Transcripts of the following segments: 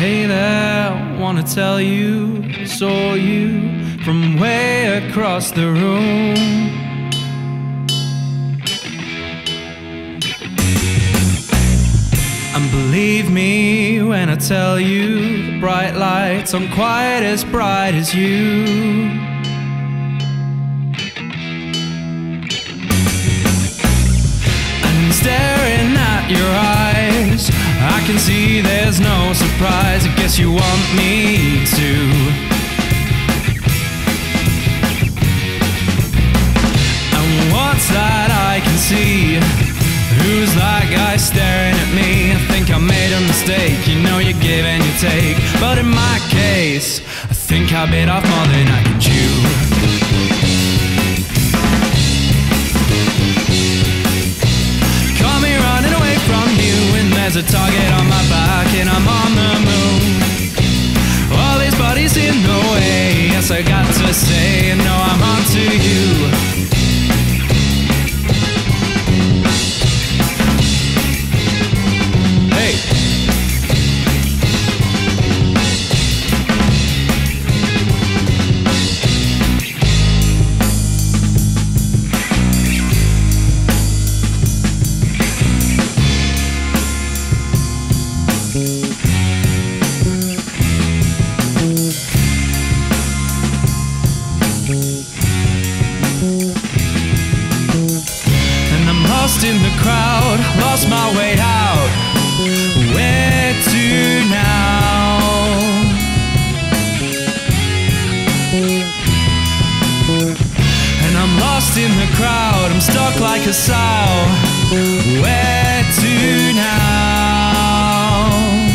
Hey there, wanna tell you, saw you from way across the room. And believe me when I tell you, bright lights aren't quite as bright as you. And staring at your eyes, I can see there's no surprise. I guess you want me to. And what's that I can see? Who's that guy staring at me? I think I made a mistake. You know you give and you take, but in my case, I think I bit off more than I can chew. Caught me running away from you, and there's a target on my back, and I'm on the move. All these bodies in the way. Yes, I got to say, you know I'm on to you. Lost in the crowd, lost my way out. Where to now? And I'm lost in the crowd, I'm stuck like a sow. Where to now?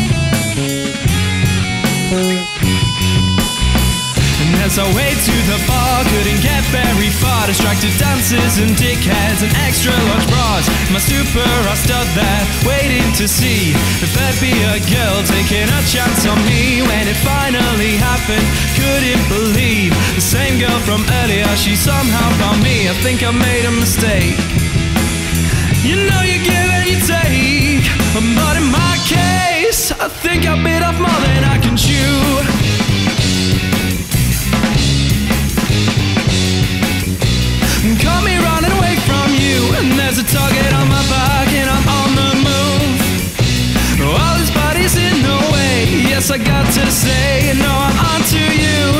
As I wait to the bar, couldn't get very far. Distracted dancers and dickheads and extra large bras. My stupor, I stood there, waiting to see if there'd be a girl taking a chance on me. When it finally happened, couldn't believe the same girl from earlier, she somehow found me. I think I made a mistake. You know you give and you take, but in my case, I think I bit off more than I can chew. Caught me running away from you, and there's a target on my back, and I'm on the move. All this body's in the way. Yes, I got to say, you know I'm on to you.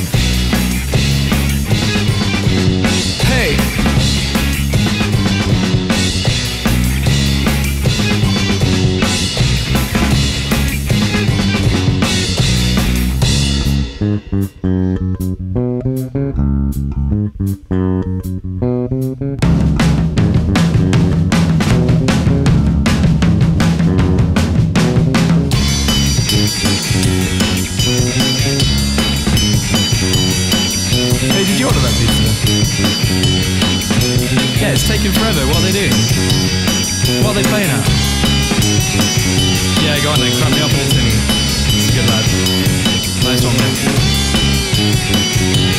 Hey. Hey, did you order that pizza? Yeah, it's taking forever. What are they doing? What are they playing at? Yeah, go on then, crack me up in a tinny. It's a good lad. Nice one, mate.